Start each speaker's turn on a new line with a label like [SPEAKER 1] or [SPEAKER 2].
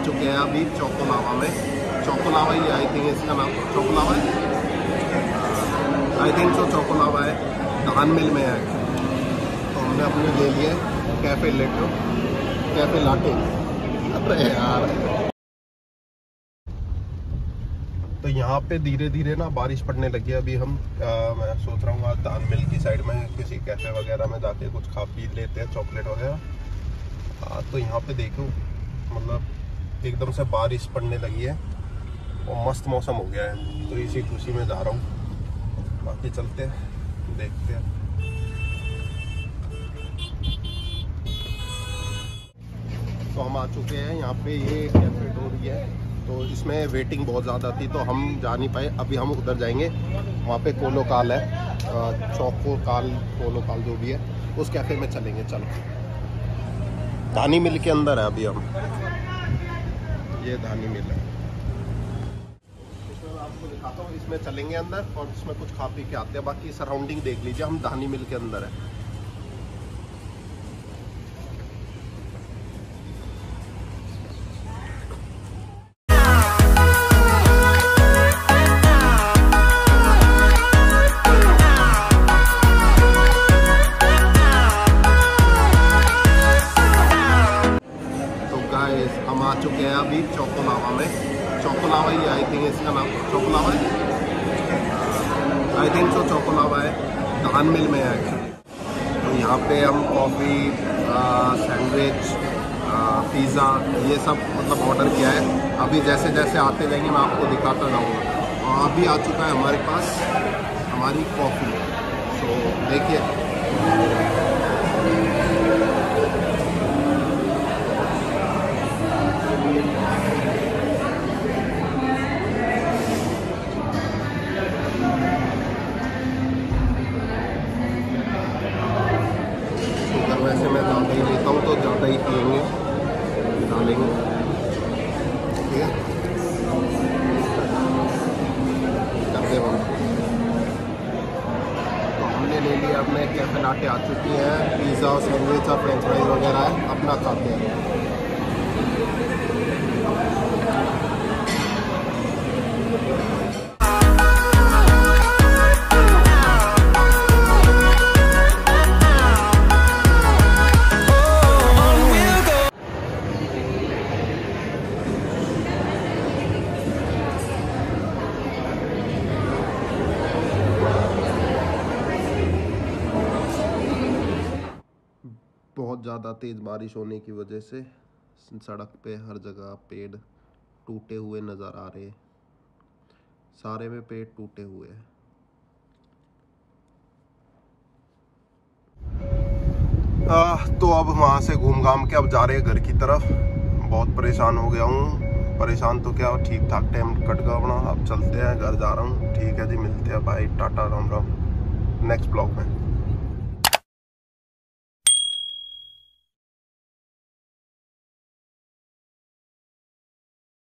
[SPEAKER 1] चुके हैं अभी चोकोलावा में। चोकोलावा ही आई थिंक इसका नाम चोकोलावा है, आई थिंक सो चोकोलावा है, धान मिल में है। तो हमने अपने ले लिए कैफे लाटे। अरे यार, तो यहाँ पे धीरे धीरे ना बारिश पड़ने लगी है। अभी मैं सोच रहा हूँ आज धान मिल की साइड में किसी कैफे वगैरह में जाके कुछ खा पी लेते हैं, चॉकलेट वगैरह। तो यहाँ पे देखो मतलब एकदम से बारिश पड़ने लगी है और मस्त मौसम हो गया है, तो इसी खुशी में जा रहा हूँ। बाकी चलते हैं, देखते हैं। तो हम आ चुके हैं यहाँ पे, ये कैफे डोरी है। तो इसमें वेटिंग बहुत ज़्यादा थी तो हम जा नहीं पाए। अभी हम उधर जाएंगे, वहाँ पे कोलोकाल है, कोलोकाल जो भी है, उस कैफे में चलेंगे। चलो, धानी मिल के अंदर है अभी हम, ये धानी मिल है। इसमें मैं आपको दिखाता हूँ, इसमें चलेंगे अंदर और इसमें कुछ खा पी के आते हैं। बाकी सराउंडिंग देख लीजिए, हम धानी मिल के अंदर है। हम आ चुके हैं अभी चोकोलावा में। चोकोलावा ही आई थिंक इसका नाम चोकोलावा है, आई थिंक सो चोकोलावा है, धान मिल में है एक्चुअली। तो यहाँ पे हम कॉफ़ी, सैंडविच, पिज़्ज़ा ये सब मतलब ऑर्डर किया है। अभी जैसे जैसे आते जाएंगे मैं आपको दिखाता जाऊँगा। और अभी आ चुका है हमारे पास हमारी कॉफ़ी। तो देखिए, वैसे मैं ज़्यादा ही लेता हूँ तो ज़्यादा ही पिएंगे, डालेंगे, ठीक है। करते हम, तो हमने ले लिया, अपने कैफे लाटे आ चुकी है, पिज़्ज़ा, सैंडविच और फ्रेंच फ्राइज वगैरह है, अपना खाते हैं। बहुत ज़्यादा तेज़ बारिश होने की वजह से सड़क पे हर जगह पेड़ टूटे हुए नज़र आ रहे हैं, सारे में पेड़ टूटे हुए हैं। तो अब वहाँ से घूम घाम के अब जा रहे हैं घर की तरफ। बहुत परेशान हो गया हूँ, परेशान तो क्या, ठीक ठाक टाइम कट गया अपना। अब चलते हैं, घर जा रहा हूँ। ठीक है जी, मिलते हैं, बाय, टाटा, राम राम, नेक्स्ट ब्लॉग में।